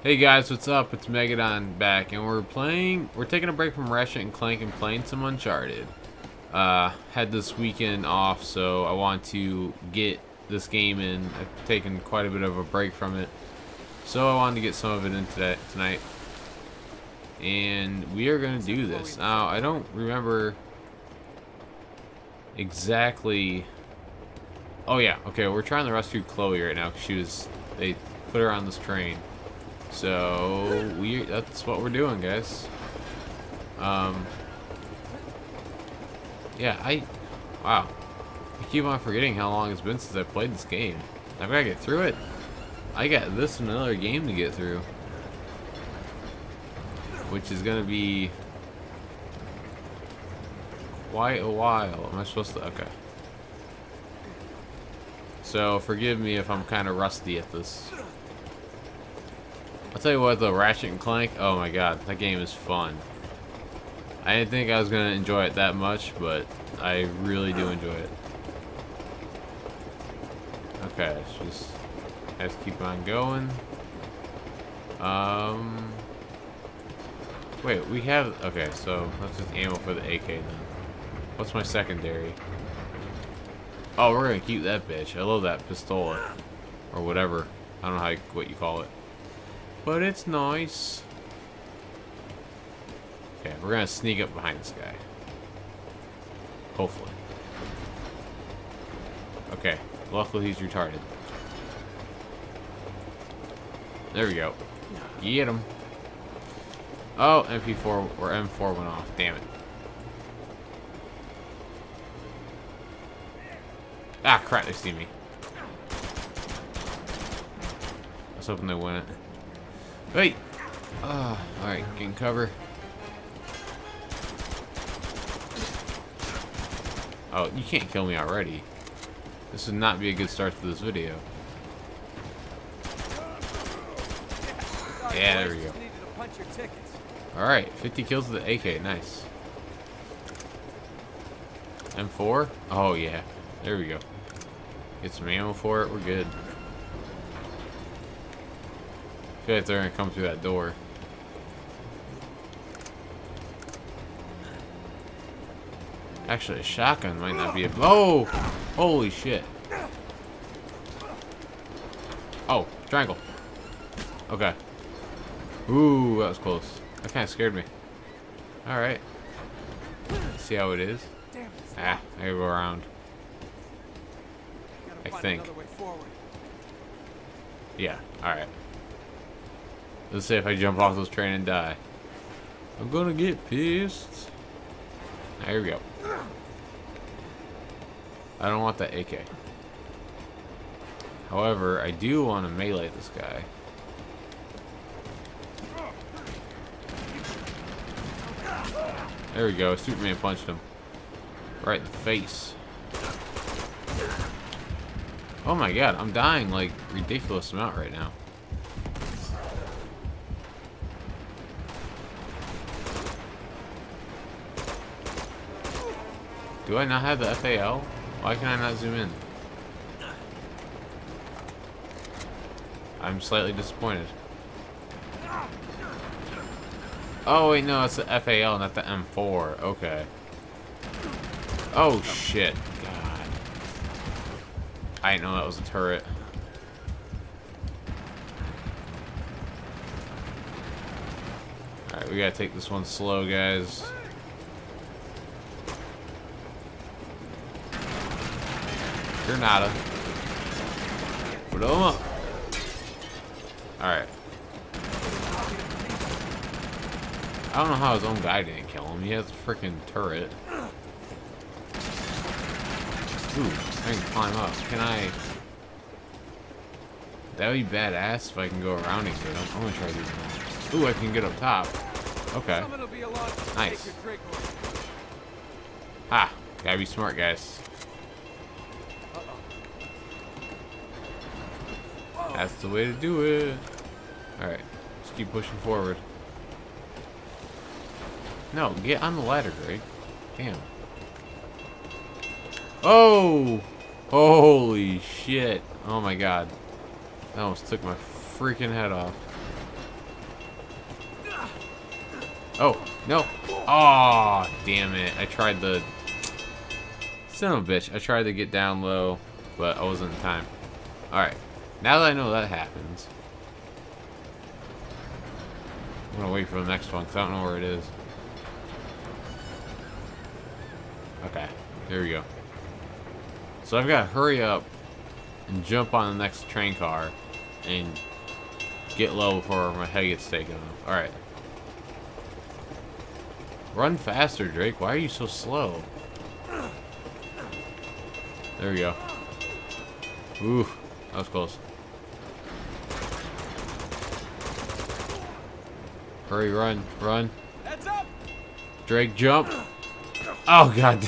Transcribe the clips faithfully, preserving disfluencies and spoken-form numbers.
Hey guys, what's up? It's Megadon back, and we're playing. We're taking a break from Ratchet and Clank and playing some Uncharted. Uh, had this weekend off, so I want to get this game in. I've taken quite a bit of a break from it, so I wanted to get some of it in today, tonight. And we are going to do this. Now, I don't remember exactly. Oh yeah, okay. We're trying to rescue Chloe right now because she was. They put her on this train. So we that's what we're doing, guys. Um Yeah, I wow. I keep on forgetting how long it's been since I played this game. I've gotta get through it. I got this and another game to get through. Which is gonna be quite a while. Am I supposed to okay. So forgive me if I'm kinda rusty at this. I'll tell you what, though, Ratchet and Clank, oh my god, that game is fun. I didn't think I was going to enjoy it that much, but I really do enjoy it. Okay, let's just let's keep on going. Um, wait, we have, okay, so let's just ammo for the A K then. What's my secondary? Oh, we're going to keep that bitch. I love that pistola, or whatever. I don't know how you, what you call it. But it's nice. Okay, we're gonna sneak up behind this guy. Hopefully. Okay, luckily he's retarded. There we go. Get him. Oh, M P four or M four went off. Damn it. Ah, crap! They see me. I was hoping they wouldn't. Wait! Oh, alright, getting cover. Oh, you can't kill me already. This would not be a good start to this video. Yeah, there we go. Alright, fifty kills with the A K, nice. M four? Oh yeah, there we go. Get some ammo for it, we're good. I feel like they're gonna come through that door. Actually, a shotgun might not be a. Oh! Holy shit. Oh, triangle. Okay. Ooh, that was close. That kind of scared me. Alright. Let's see how it is. Ah, I gotta go around. I think. Yeah, alright. Let's say if I jump off this train and die. I'm gonna get pissed. There we go. I don't want that A K. However, I do want to melee this guy. There we go. Superman punched him. Right in the face. Oh my god, I'm dying like ridiculous amount right now. Do I not have the F A L? Why can I not zoom in? I'm slightly disappointed. Oh wait, no, it's the F A L, not the M four. Okay. Oh shit. God. I didn't know that was a turret. Alright, we gotta take this one slow, guys. Granada. Put him up. Alright. I don't know how his own guy didn't kill him. He has a freaking turret. Ooh, I can climb up. Can I? That would be badass if I can go around and get him. I'm gonna try to do that. Ooh, I can get up top. Okay. Nice. Ha! Gotta be smart, guys. That's the way to do it. Alright, let's keep pushing forward. No, get on the ladder, Greg. Damn. Oh! Holy shit. Oh my god. That almost took my freaking head off. Oh, no. Oh, damn it. I tried the... Son of a bitch. I tried to get down low, but I wasn't in time. Alright. Now that I know that happens, I'm going to wait for the next one because I don't know where it is. Okay. Here we go. So I've got to hurry up and jump on the next train car and get low before my head gets taken off. Alright. Run faster, Drake. Why are you so slow? There we go. Ooh, that was close. Hurry, run, run. Heads up. Drake, jump. Oh, God.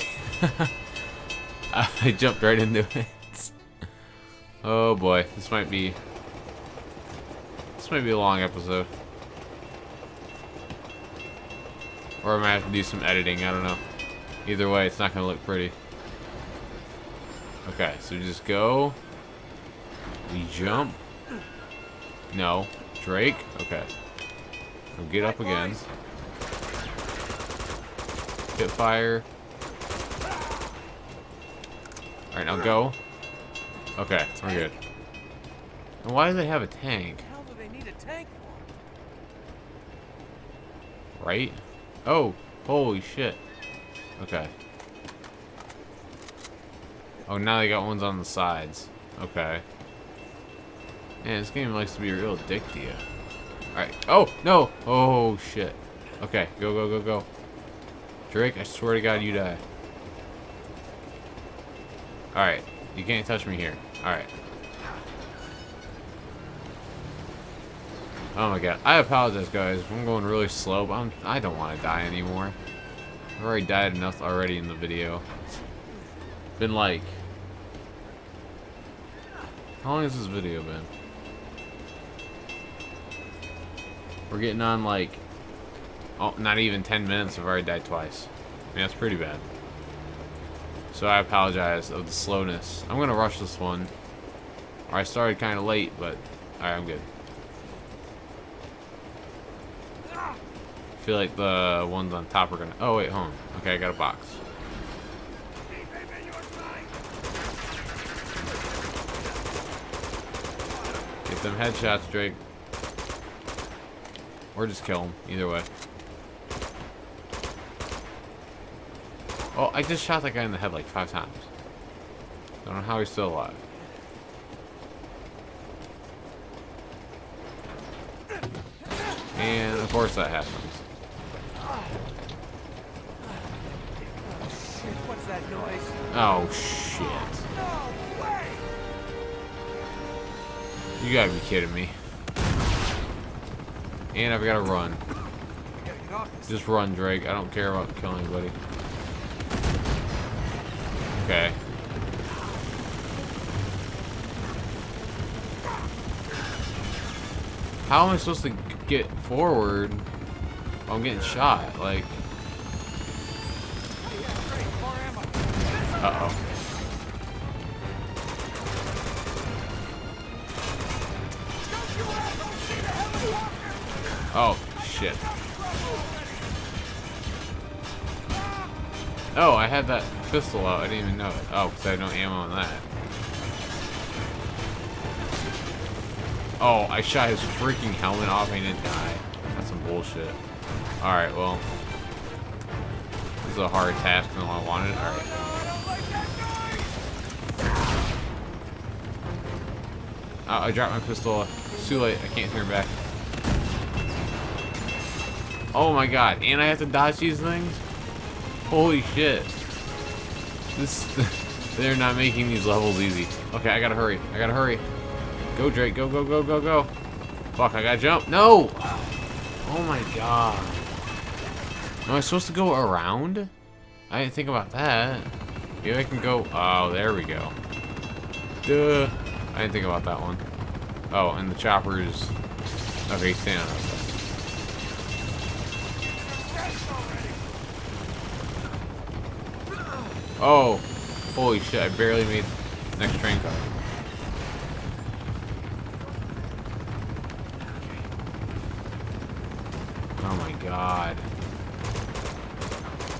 I jumped right into it. Oh, boy. This might be... This might be a long episode. Or I might have to do some editing. I don't know. Either way, it's not going to look pretty. Okay, so just go. We jump. No. Drake. Okay. Now get up again. Hit fire. Alright, now go. Okay, we're good. And why do they have a tank? How do they need a tank for? Right? Oh, holy shit. Okay. Oh, now they got ones on the sides. Okay. Man, this game likes to be a real dick to you. Alright. Oh, no! Oh, shit. Okay, go, go, go, go. Drake, I swear to God, you die. Alright. You can't touch me here. Alright. Oh my god. I apologize, guys. If I'm going really slow, but I'm, I don't want to die anymore. I've already died enough already in the video. It's been like... How long has this video been? We're getting on like... Oh, not even ten minutes. I've already died twice. I mean, that's pretty bad. So I apologize of the slowness. I'm going to rush this one. Or I started kind of late, but... Alright, I'm good. I feel like the ones on top are gonna... Oh, wait, hold on. Okay, I got a box. Get them headshots, Drake. Or just kill them. Either way. Oh, I just shot that guy in the head like five times. Don't know how he's still alive. And of course that happens. What's that noise? Oh shit. No way! You gotta be kidding me. And I've gotta run. Just run, Drake. I don't care about killing anybody. Okay. How am I supposed to get forward while I'm getting shot? Like... Uh-oh. Oh, shit. Oh, I had that pistol out. I didn't even know it. Oh, because I had no ammo on that. Oh, I shot his freaking helmet off and he didn't die. That's some bullshit. Alright, well. This is a hard task than I wanted. Alright. Oh, I dropped my pistol. It's too late. I can't turn back. Oh my god. And I have to dodge these things? Holy shit. This... They're not making these levels easy. Okay, I gotta hurry. I gotta hurry. Go, Drake. Go, go, go, go, go. Fuck, I gotta jump. No! Oh my god. Am I supposed to go around? I didn't think about that. Maybe I can go... Oh, there we go. Duh. I didn't think about that one. Oh, and the chopper's... Okay, he's standing outside. Oh! Holy shit, I barely made the next train car. Oh my god.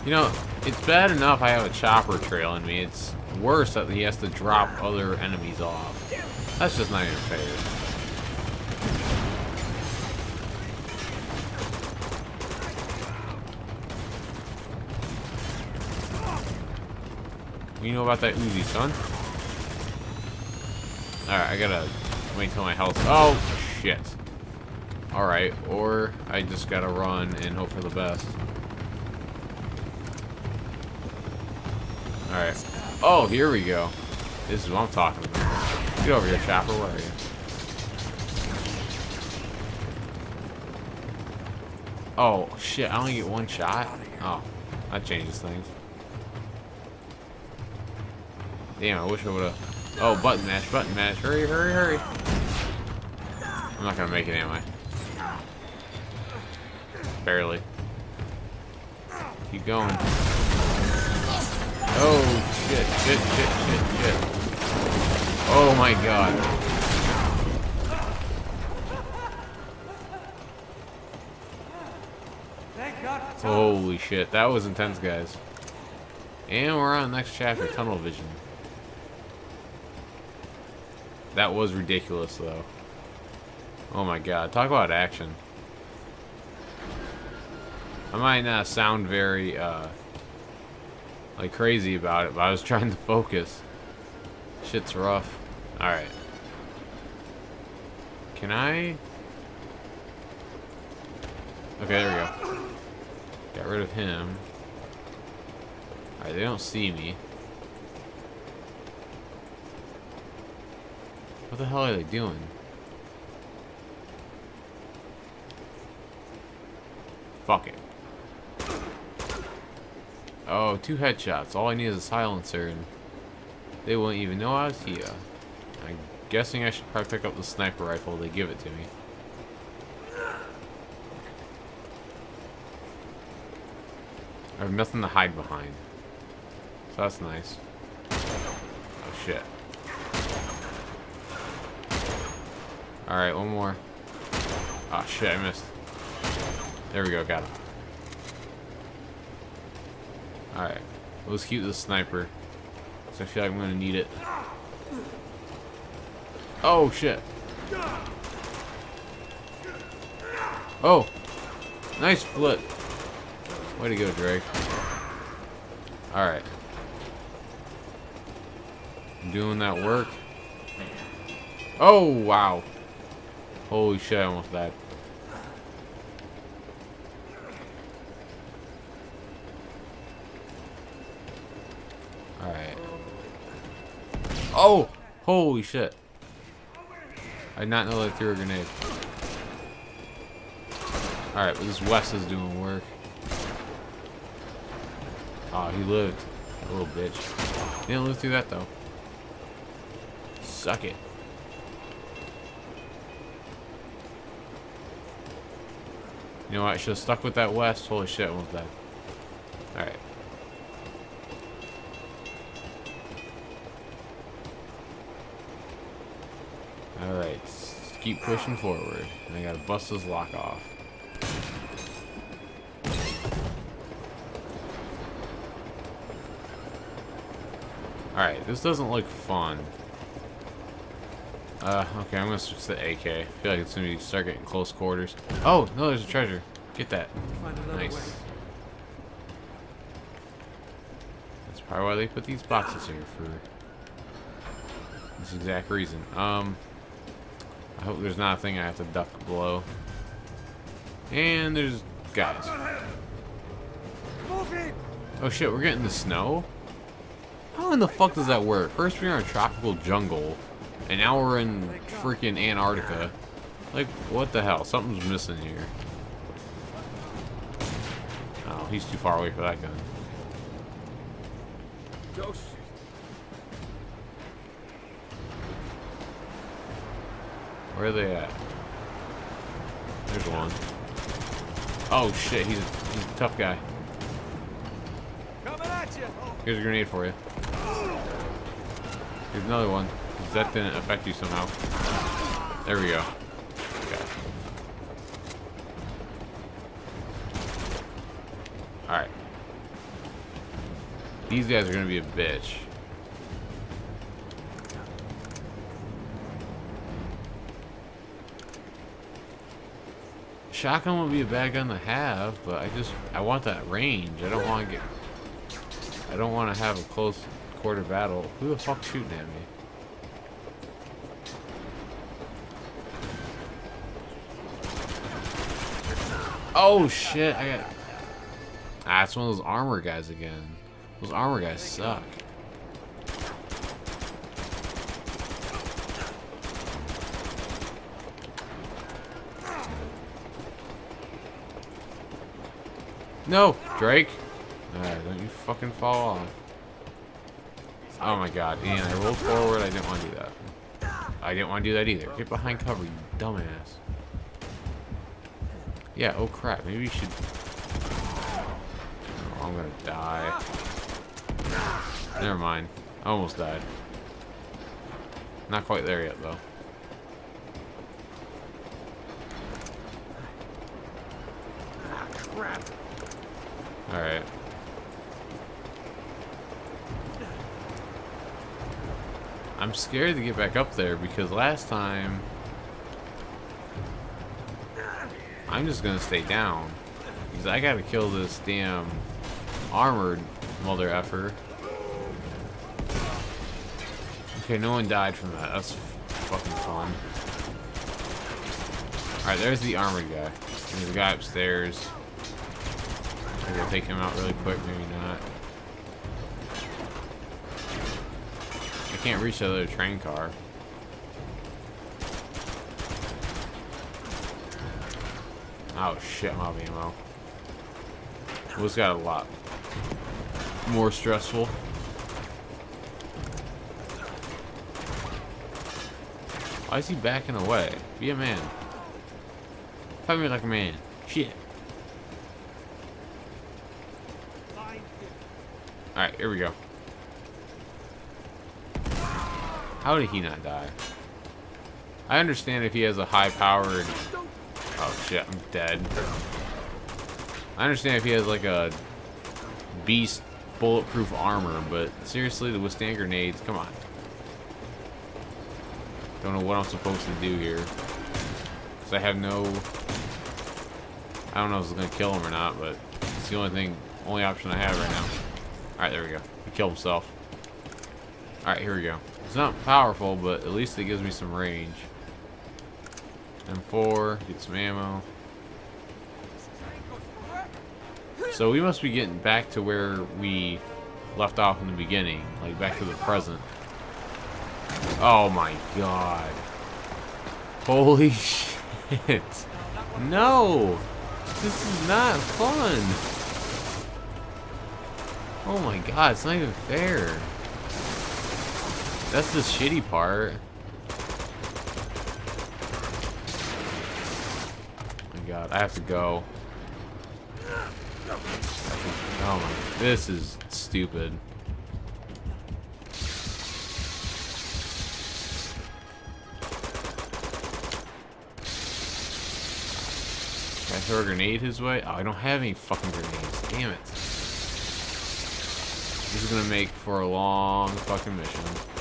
You know, it's bad enough I have a chopper trailing me. It's worse that he has to drop other enemies off. That's just not even fair. You know about that Uzi, son? Alright, I gotta wait till my health. Oh, shit. Alright, or I just gotta run and hope for the best. Alright. Oh, here we go. This is what I'm talking about. Get over here, Chopper. Where are you? Oh, shit. I only get one shot? Oh, that changes things. Damn, I wish I would've... Oh, button mash, button mash. Hurry, hurry, hurry. I'm not gonna make it, am I? Barely. Keep going. Oh, shit, shit, shit, shit, shit. Oh my god. Thank God for time. Holy shit, that was intense, guys. And we're on the next chapter, Tunnel Vision. That was ridiculous, though. Oh my god, talk about action. I might not sound very, uh, like crazy about it, but I was trying to focus. Shit's rough. Alright. Can I? Okay, there we go. Got rid of him. Alright, they don't see me. What the hell are they doing? Fuck it. Oh, two headshots. All I need is a silencer, and they won't even know I was here. I'm guessing I should probably pick up the sniper rifle. They give it to me. I have nothing to hide behind, so that's nice. Oh shit. Alright, one more. Oh shit, I missed. There we go, got him. Alright, let's keep the sniper. So I feel like I'm gonna need it. Oh shit. Oh! Nice flip. Way to go, Drake. Alright. Doing that work. Oh, wow. Holy shit, I almost died. Alright. Oh! Holy shit. I did not know that I threw a grenade. Alright, but this Wes is doing work. Oh, he lived. A little bitch. He didn't live through that, though. Suck it. You know what? I should have stuck with that West. Holy shit, I almost died. Alright. Alright. Keep pushing forward. I gotta bust this lock off. Alright, this doesn't look fun. Uh, okay, I'm gonna switch to the A K. I feel like it's gonna be start getting close quarters. Oh, no, there's a treasure. Get that. Nice. That's probably why they put these boxes here, for this exact reason. Um, I hope there's not a thing I have to duck below. And there's guys. Oh shit, we're getting the snow? How in the fuck does that work? First we were in a tropical jungle, and now we're in freaking Antarctica. Like, what the hell? Something's missing here. Oh, he's too far away for that gun. Where are they at? There's one. Oh shit, he's a, he's a tough guy. Here's a grenade for you. Here's another one. That didn't affect you somehow. There we go. Okay. Alright. These guys are gonna be a bitch. Shotgun would be a bad gun to have, but I just I want that range. I don't want to get. I don't want to have a close quarter battle. Who the fuck's shooting at me? Oh shit! I got. Ah, it's one of those armor guys again. Those armor guys suck. No, Drake. Alright, don't you fucking fall off. Oh my god, and I rolled forward. I didn't want to do that. I didn't want to do that either. Get behind cover, you dumbass. Yeah, oh crap. Maybe you should. Oh, I'm gonna die. Never mind. I almost died. Not quite there yet, though. Ah, crap. Alright. I'm scared to get back up there because last time I'm just gonna stay down because I gotta kill this damn armored mother effer. Okay, no one died from that. That's fucking fun. Alright, there's the armored guy. There's a guy upstairs. Maybe I'll take him out really quick, maybe not. I can't reach the other train car. Oh shit, I'm out of ammo. This got a lot more stressful. Why is he backing away? Be a man. Fight me like a man. Shit. Alright, here we go. How did he not die? I understand if he has a high-powered... Oh shit, I'm dead. I understand if he has like a beast bulletproof armor, but seriously, to withstand grenades, come on. Don't know what I'm supposed to do here. Because I have no... I don't know if it's going to kill him or not, but it's the only thing, only option I have right now. Alright, there we go. He killed himself. Alright, here we go. It's not powerful, but at least it gives me some range. M four, get some ammo. So we must be getting back to where we left off in the beginning. Like, back to the present. Oh my god. Holy shit. No! This is not fun! Oh my god, it's not even fair. That's the shitty part. Oh my god, I have to go. Oh my, this is stupid. Can I throw a grenade his way? Oh, I don't have any fucking grenades. Damn it. This is gonna make for a long fucking mission.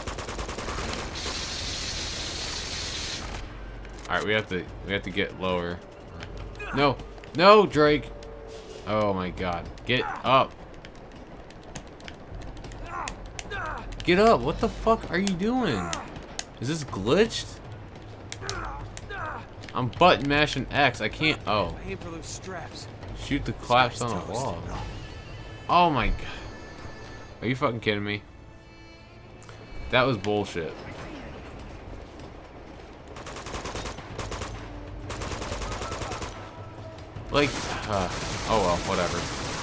Alright, we have to we have to get lower. No! No, Drake! Oh my god. Get up! Get up! What the fuck are you doing? Is this glitched? I'm button mashing X. I can't. Oh. Aim for those straps. Shoot the claps on the wall. Oh my god. Are you fucking kidding me? That was bullshit. Like, uh, oh well, whatever.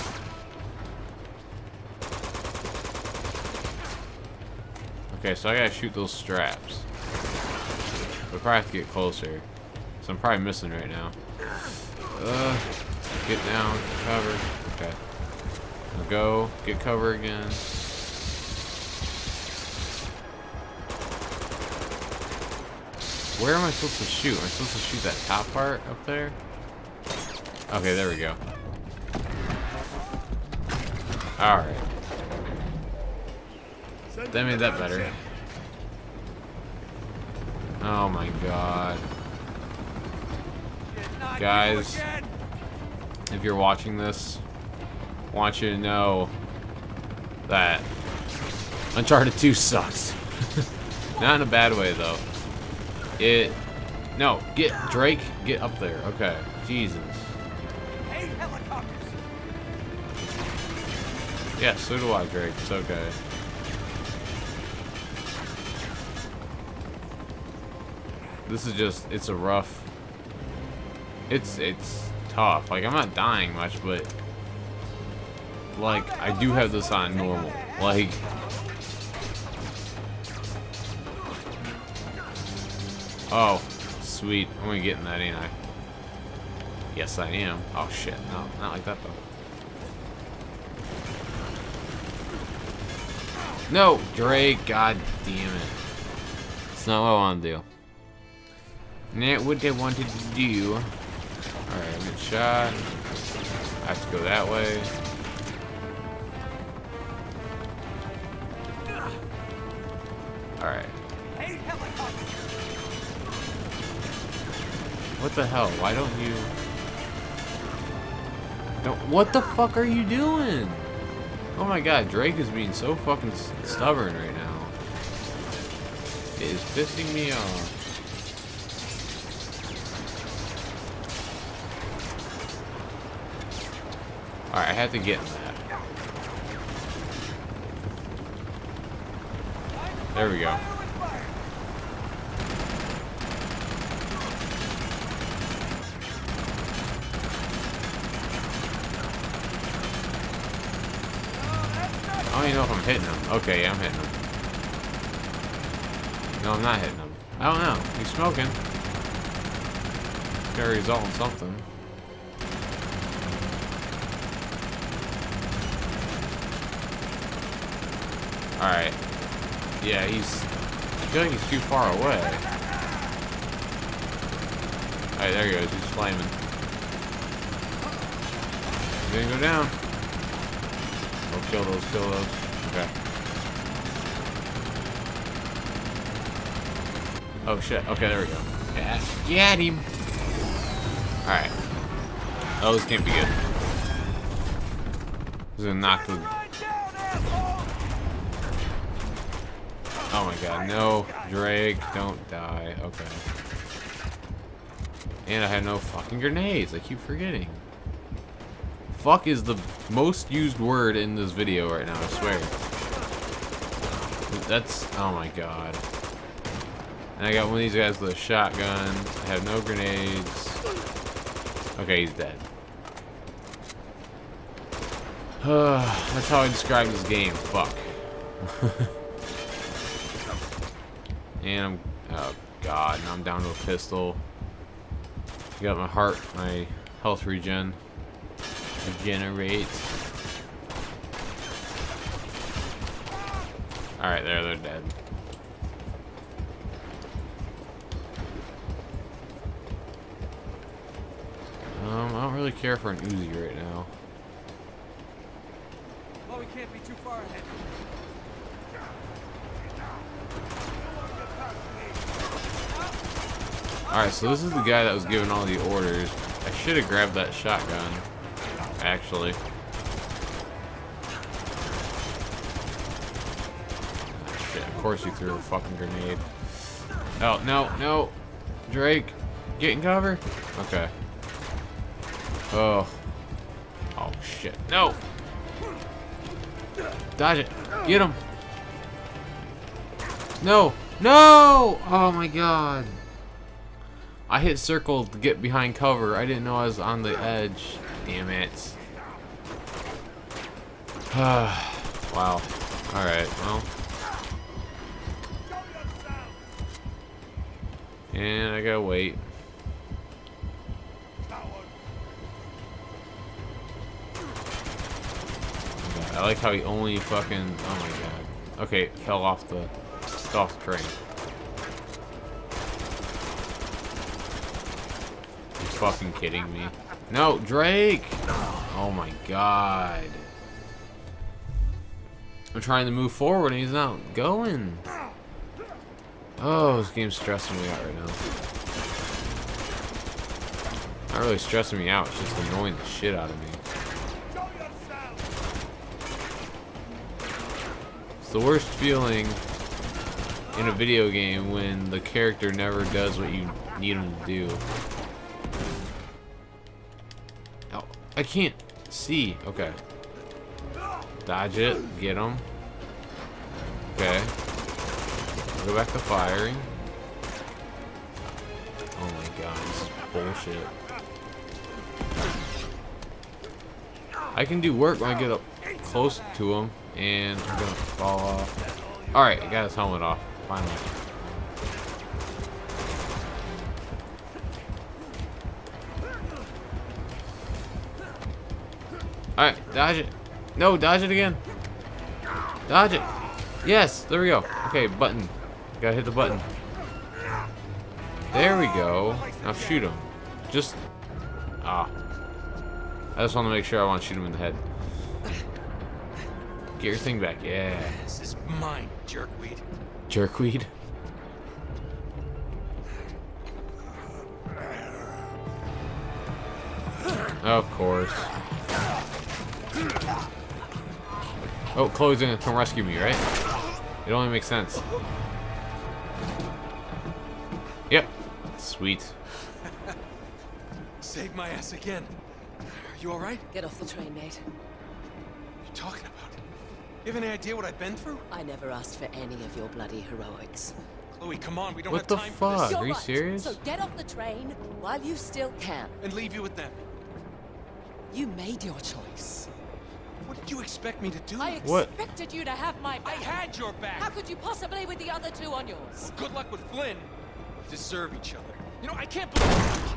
Okay, so I gotta shoot those straps. We probably have to get closer. So I'm probably missing right now. Uh, get down, cover. Okay. Now go, get cover again. Where am I supposed to shoot? Am I supposed to shoot that top part up there? Okay, there we go. Alright. That made that better. Oh my god. Guys, if you're watching this, I want you to know that Uncharted two sucks. Not in a bad way though. It no, get Drake, get up there. Okay. Jesus. Hey, helicopters. Yeah, so do I, Drake. It's okay. This is just, it's a rough, it's, it's tough. Like, I'm not dying much, but, like, I do have this on normal. Like, oh, sweet. I'm gonna get in that, ain't I? Yes, I am. Oh, shit. No, not like that, though. No, Drake. God damn it. It's not what I want to do. Not what I wanted to do. Alright, good shot. I have to go that way. Alright. What the hell? Why don't you... Don't... What the fuck are you doing? Oh my god, Drake is being so fucking stubborn right now. It is pissing me off. Alright, I have to get in that. There we go. I don't even know if I'm hitting him. Okay, yeah, I'm hitting him. No, I'm not hitting him. I don't know. He's smoking. It's gonna result in something. Alright. Yeah, he's... I feel like he's too far away. Alright, there he goes. He's flaming. He's gonna go down. Oh, kill those, kill those. Okay. Oh, shit. Okay, there we go. Yeah, get him. Alright. Oh, this can't be good. He's gonna knock the... Oh my god, no. Drake, don't die. Okay. And I had no fucking grenades. I keep forgetting. Fuck is the most used word in this video right now, I swear. That's... Oh my god. And I got one of these guys with a shotgun. I have no grenades. Okay, he's dead. That's how I describe this game. Fuck. And I'm... Oh god, now I'm down to a pistol. Got my heart, my health regen. Regenerate. Alright, there, they're dead. Um, I don't really care for an Uzi right now. Well, we can't be too far ahead. Alright, so this is the guy that was giving all the orders. I should have grabbed that shotgun, actually. Oh, shit, of course you threw a fucking grenade. Oh, no, no. Drake, get in cover. Okay. Oh. Oh, shit. No! Dodge it. Get him. No! No! Oh, my God. I hit circle to get behind cover. I didn't know I was on the edge. Damn it. Wow. Alright, well. And I gotta wait. Okay, I like how he only fucking... Oh my god. Okay, it fell off the, fell off the train. Fucking kidding me. No, Drake! Oh my god. I'm trying to move forward and he's not going. Oh, this game's stressing me out right now. Not really stressing me out, it's just annoying the shit out of me. It's the worst feeling in a video game when the character never does what you need him to do. Oh, I can't see. Okay. Dodge it. Get him. Okay. Go back to firing. Oh my god, this is bullshit. I can do work when I get up close to him, and I'm gonna fall off. Alright, I got his helmet off. Finally. Alright, dodge it. No, dodge it again. Dodge it. Yes, there we go. Okay, button. Gotta hit the button. There we go. Now shoot him. Just... Ah. I just want to make sure I want to shoot him in the head. Get your thing back. Yeah. This is mine, jerkweed. Jerkweed? Of course. Oh, Chloe's gonna come rescue me, right? It only makes sense. Yep. Sweet. Saved my ass again. Are you alright? Get off the train, mate. What are you talking about? You have any idea what I've been through? I never asked for any of your bloody heroics. Chloe, come on, we don't What have the time for this. fuck? You're Are you right. serious? So get off the train while you still can. And leave you with them. You made your choice. What did you expect me to do? I What? expected you to have my I back. had your back. How could you possibly with the other two on yours? Good luck with Flynn. Deserve each other. You know, I can't believe...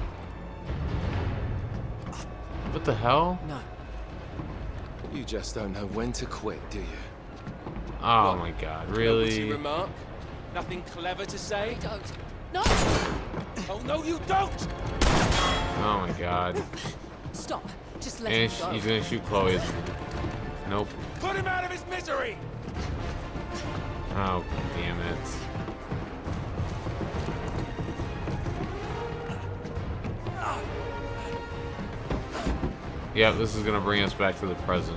What the hell? No. You just don't know when to quit, do you? Oh What? my god, Nobody really? remark? Nothing clever to say? I don't. No! Oh, no, you don't! Oh my god. Stop. Just let And him go. he's gonna shoot Chloe, isn't he? Nope. Put him out of his misery! Oh, damn it. Yep, this is gonna bring us back to the present.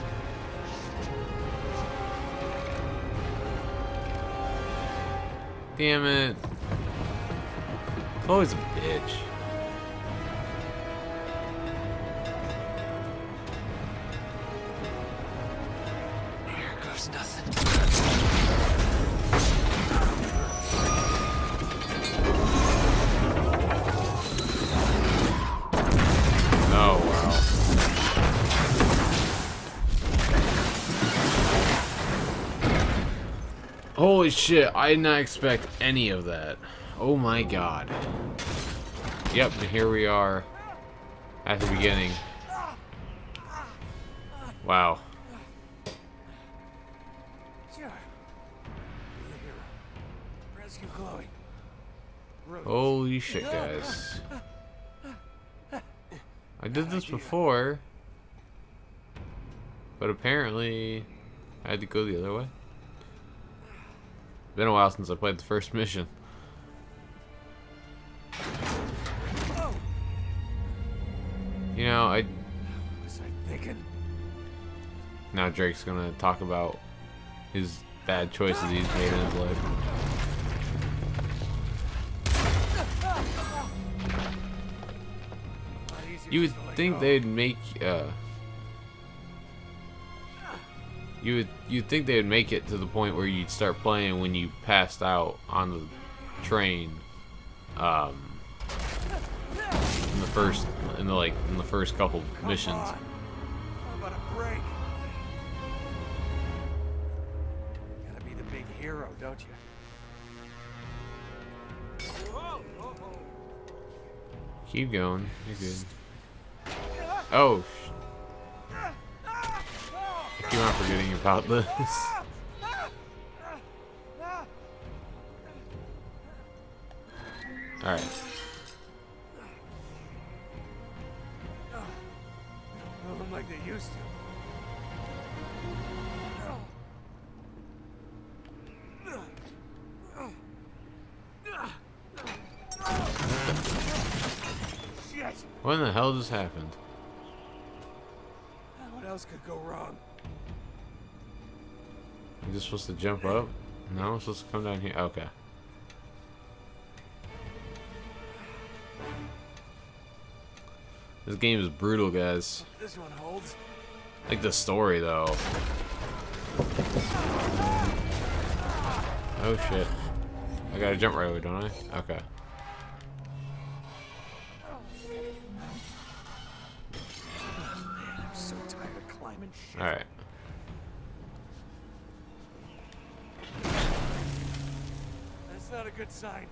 Damn it. Chloe's a bitch. Here goes nothing. Oh, wow. Holy shit, I did not expect any of that. Oh my god. Yep, and here we are at the beginning. Wow. Sure. Rescue Chloe. Holy shit, guys. I did this before, but apparently I had to go the other way. Been a while since I played the first mission. You know, I What was I thinking? now Drake's gonna talk about his bad choices he's made in his life. You would think they'd make uh you would you'd think they'd make it to the point where you'd start playing when you passed out on the train um in the first in the like in the first couple missions. How about a break? Gotta be the big hero, don't you? Keep going. You're good. Oh, sh I keep on forgetting about this. Alright. Don't look like they used to. What in the hell just happened? What else could go wrong? You just supposed to jump up? No, I'm supposed to come down here. Okay. This game is brutal, guys. This one holds. I like the story, though. Oh shit. I gotta jump right away, don't I? Okay. I'm so tired of climbing shit. Alright. That's not a good sign.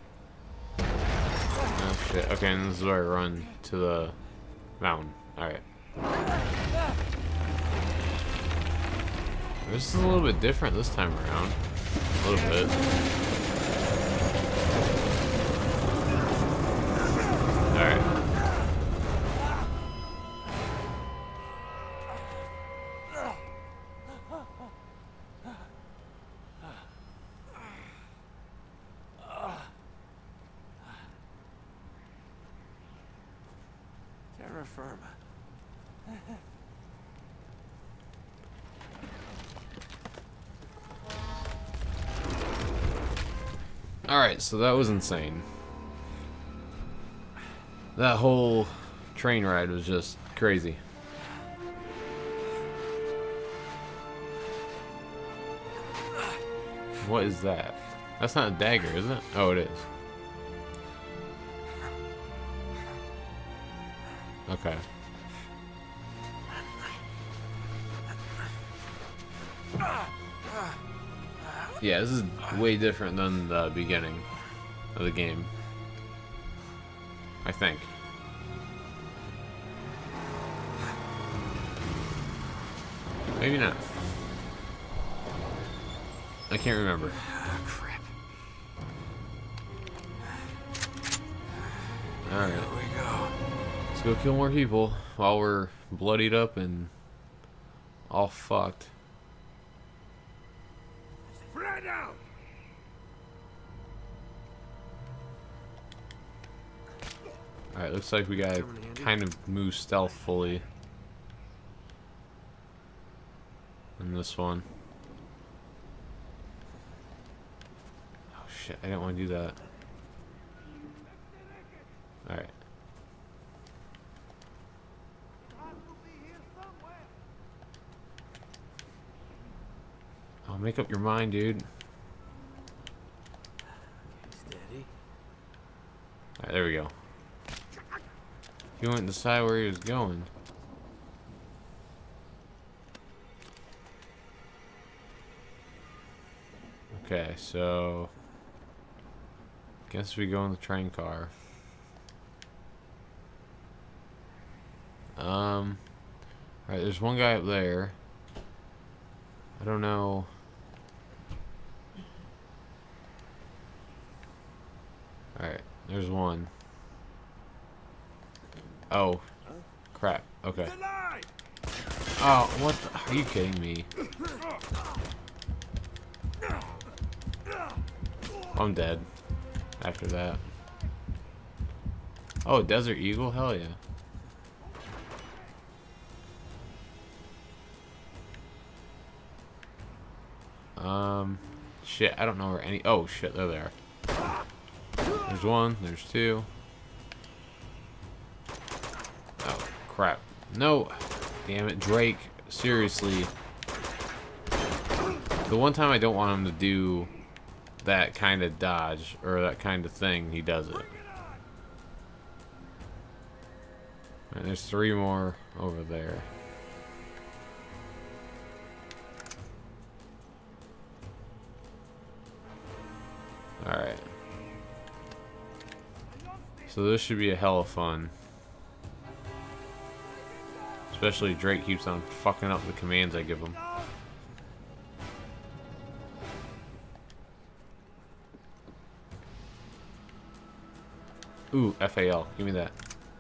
Oh shit. Okay, and this is where I run to the mountain. Alright. This is a little bit different this time around. A little bit. Alright. Terra firma. Alright, so that was insane. That whole train ride was just crazy. What is that? That's not a dagger, is it? Oh, it is. Okay. Yeah, this is way different than the beginning of the game, I think. Maybe not. I can't remember. Oh, crap. Alright. Here we go. Let's go kill more people while we're bloodied up and all fucked. Spread out. Alright, looks like we gotta kind of move stealthfully in this one. Oh shit, I didn't want to do that. Alright. Oh, make up your mind, dude. Steady. Alright, there we go. He wouldn't decide where he was going. Okay, so guess we go in the train car. Um, alright, there's one guy up there. I don't know. Alright, there's one. Oh, crap. Okay. Oh, what the? Are you kidding me? I'm dead after that. Oh, Desert Eagle? Hell yeah. Um, shit, I don't know where any... Oh, shit, there they are. There's one, there's two. Oh, crap. No! Damn it, Drake. Seriously. The one time I don't want him to do that kind of dodge, or that kind of thing, he does it. And there's three more over there. Alright. So this should be a hell of fun. Especially Drake keeps on fucking up the commands I give him. Ooh, F A L. Give me that.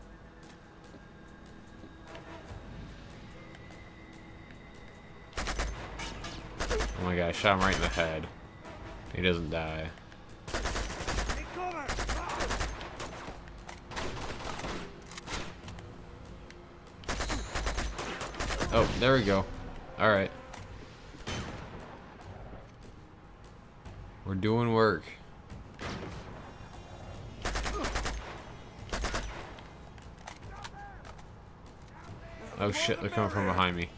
Oh my god, I shot him right in the head. He doesn't die. Oh, there we go. Alright. We're doing work. Oh shit, they're coming from behind me.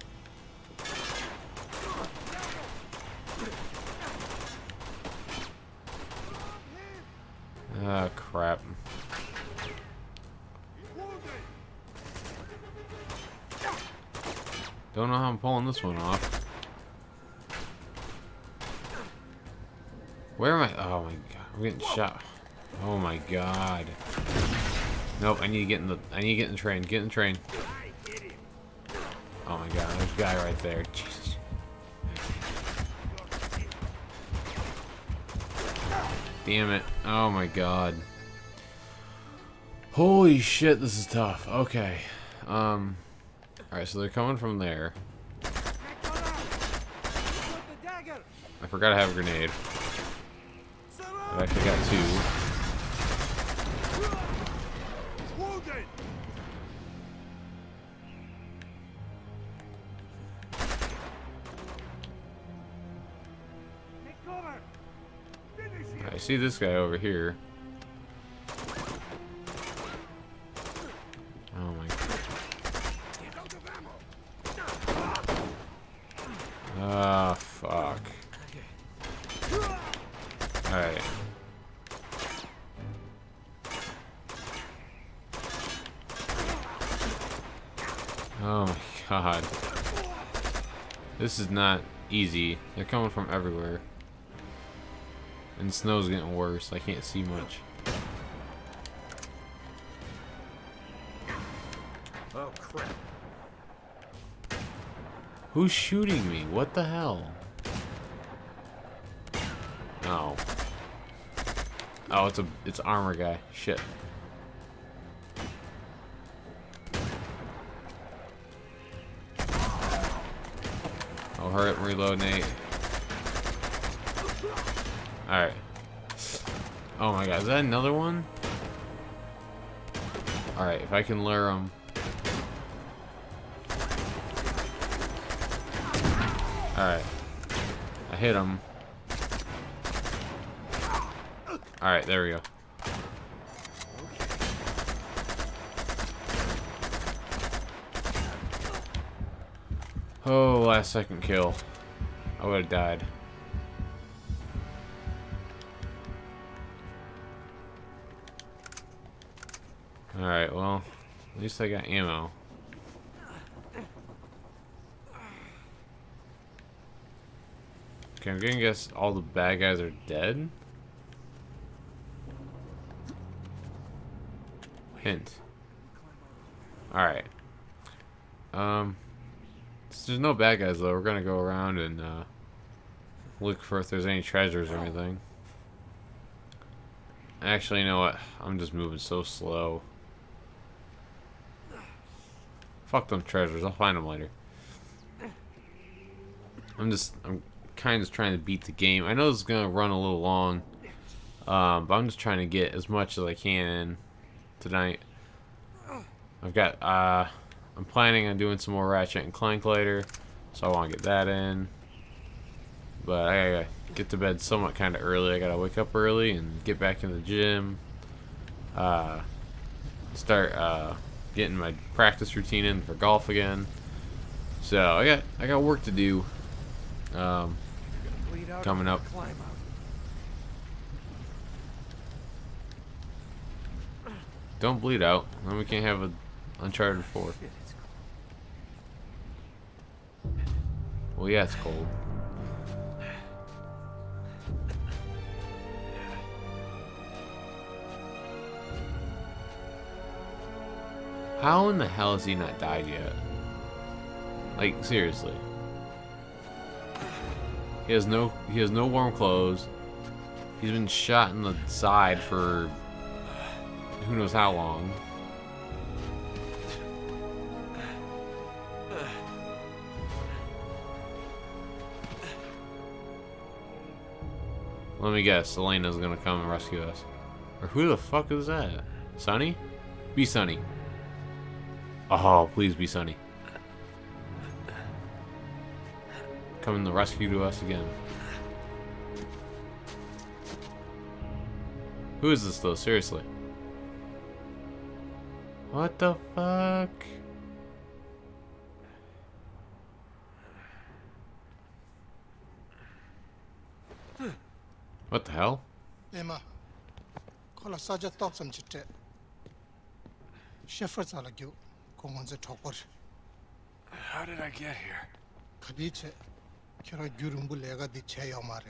Ah, crap. Don't know how I'm pulling this one off. Where am I? Oh my god, I'm getting shot. Oh my god. Nope, I need to get in the I need to get in the train. Get in the train. Oh my god, there's a guy right there. Jesus. Damn it. Oh my god. Holy shit, this is tough. Okay. Um Alright, so they're coming from there. I forgot I have a grenade. I've actually got two. I see this guy over here. Oh my god. Ah, fuck. Alright. Oh my god. This is not easy. They're coming from everywhere. And the snow's getting worse. I can't see much. Oh crap. Who's shooting me? What the hell? Oh. Oh, it's a it's an armor guy. Shit. Oh, hurry up and reload, Nate. Alright. Oh my god, is that another one? Alright, if I can lure him. Alright. I hit him. Alright, there we go. Oh, last second kill. I would have died. Alright, well, at least I got ammo. Okay, I'm gonna guess all the bad guys are dead. Hint. Alright. Um, since there's no bad guys though, we're gonna go around and uh, look for if there's any treasures or anything. Actually, you know what? I'm just moving so slow. Fuck them treasures. I'll find them later. I'm just, I'm kind of just trying to beat the game. I know this is gonna run a little long, um, but I'm just trying to get as much as I can in tonight. I've got, uh, I'm planning on doing some more Ratchet and Clank later, so I want to get that in. But I gotta get to bed somewhat kind of early. I gotta wake up early and get back in the gym. Uh, start, uh, getting my practice routine in for golf again. So I got I got work to do um, coming up. Don't bleed out, then we can't have a Uncharted four. Well, yeah, it's cold. How in the hell has he not died yet? Like, seriously. He has no he has no warm clothes. He's been shot in the side for who knows how long. Let me guess, Elena's gonna come and rescue us. Or who the fuck is that? Sonny? Be Sonny. Oh, please be Sonny. coming to rescue to us again. Who is this though? Seriously. What the fuck? What the hell? Emma, call a sergeant top some chit. Shepherds are like you. Come on the top. How did I get here? Kadiche, Kira Gurumbulega di Chayamare.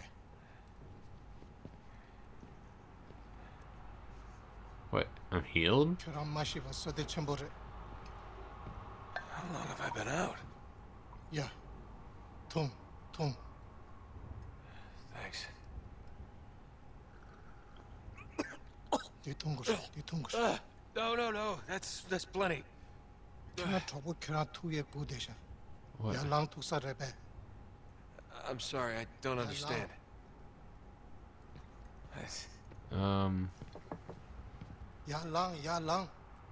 What? I'm healed? Kira Mashi was so the chambore. How long have I been out? Yeah. Tom, Tom. Thanks. Ditungush, Ditungush. Uh, no, no, no. That's that's plenty. Kira trouble Kira two year good desha. What? Yalang to Sarebe. I'm sorry, I don't understand. Nice. Um. Yalang, Yalang.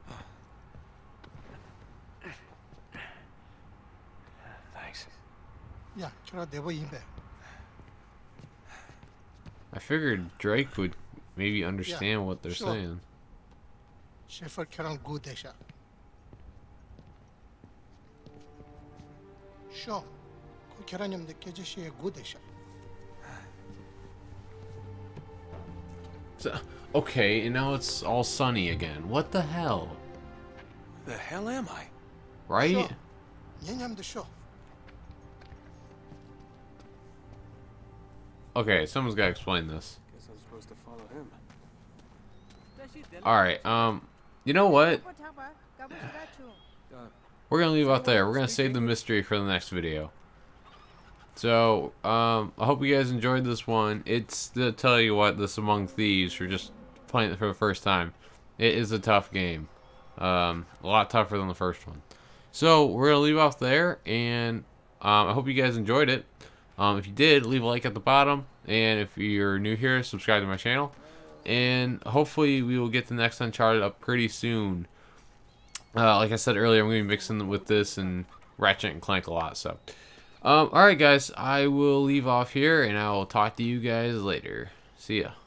Thanks. Yeah, Kira Devo Imbe. I figured Drake would maybe understand Yeah, what they're sure. saying. Shepherd Kira good desha. Sure. Kiranim the Kejishi good desha. So, okay, and now it's all sunny again. What the hell? The hell am I? Right? Sure. Yanyam the show. Okay, someone's got to explain this. Guess I'm supposed to follow him. Alright, um, you know what? Uh, We're going to leave out there. We're going to save the mystery for the next video. So, um, I hope you guys enjoyed this one. It's, to tell you what, this Among Thieves, for just playing it for the first time, it is a tough game. Um, a lot tougher than the first one. So, we're going to leave off there, and um, I hope you guys enjoyed it. Um, if you did, leave a like at the bottom, and if you're new here, subscribe to my channel. And hopefully we will get the next Uncharted up pretty soon. Uh, like I said earlier, I'm going to be mixing with this and Ratchet and Clank a lot. So, um, alright guys, I will leave off here, and I will talk to you guys later. See ya.